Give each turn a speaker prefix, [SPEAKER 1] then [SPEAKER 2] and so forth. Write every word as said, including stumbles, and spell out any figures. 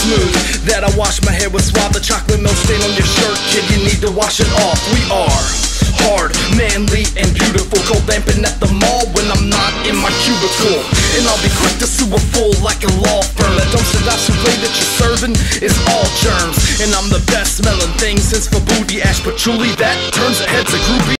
[SPEAKER 1] smooth that I wash my hair with swab. The chocolate milk stain on your shirt, kid, you need to wash it off. We are hard, manly, and beautiful. Cold vamping at the mall when I'm not in my cubicle. And I'll be quick to sue a fool like a law firm. That dumpster dive souffle that you're serving is all germs. And I'm the best smelling thing since for booty ash patchouli that turns the heads of groupie.